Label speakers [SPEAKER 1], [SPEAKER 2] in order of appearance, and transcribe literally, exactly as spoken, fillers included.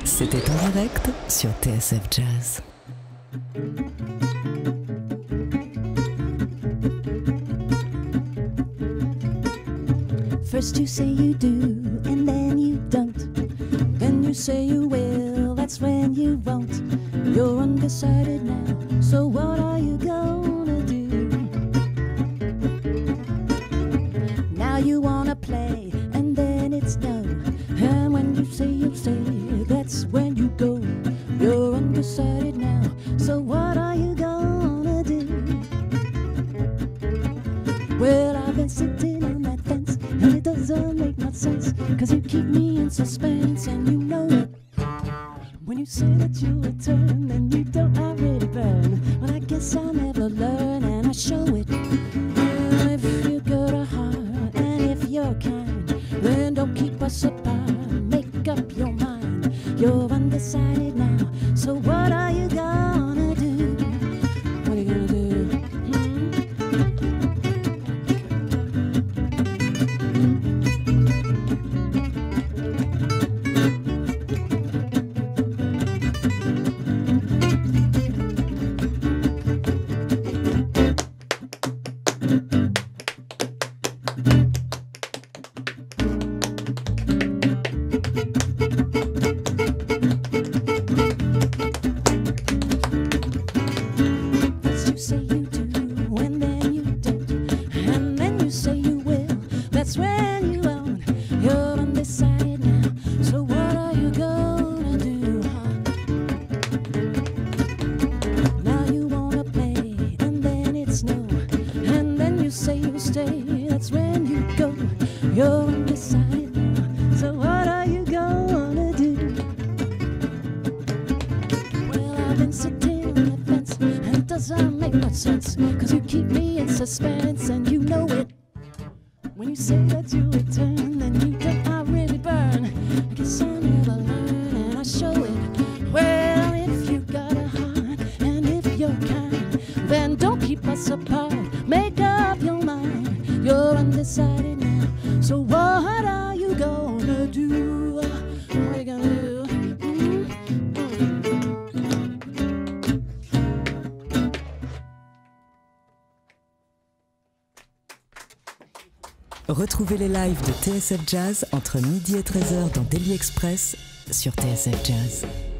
[SPEAKER 1] C'était en direct sur T S F Jazz.
[SPEAKER 2] First you say you do, and then you don't. Then you say you will, that's when you won't. You're undecided now, so what are you gonna do? Now you wanna play, and then it's no. And when you say you'll stay, that's when you go. You're undecided now, so what are you gonna do? Well, I've been sitting on that fence, and it doesn't make much sense, cause you keep me in suspense, and you know it. When you say that you'll return, then you don't already burn. But I guess I'll never learn, and I show it. Well, if you got a heart, and if you're kind, then don't keep us apart. Make up your mind. You're undecided now, so what are you gonna do? What are you gonna do? Hmm? That's when you own. You're undecided now, so what are you gonna do, huh? Now you wanna play, and then it's no. And then you say you'll stay, that's when you go. You're undecided now, so what are you gonna do? Well, I've been sitting on the fence, and it doesn't make much sense, cause you keep me in suspense, and you know it. When you say that you return, then you don't I really burn. I guess I never learn, and I show it. Well, if you got a heart, and if you're kind, then don't keep us apart. Make up your mind. You're undecided now, so what are you gonna do? What are you gonna do?
[SPEAKER 1] Retrouvez les lives de T S F Jazz entre midi et treize heures dans Daily Express sur T S F Jazz.